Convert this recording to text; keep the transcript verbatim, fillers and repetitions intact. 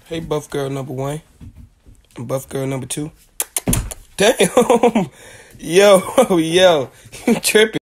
Hey, buff girl number one. Buff girl number two. Damn. Yo, yo, you tripping.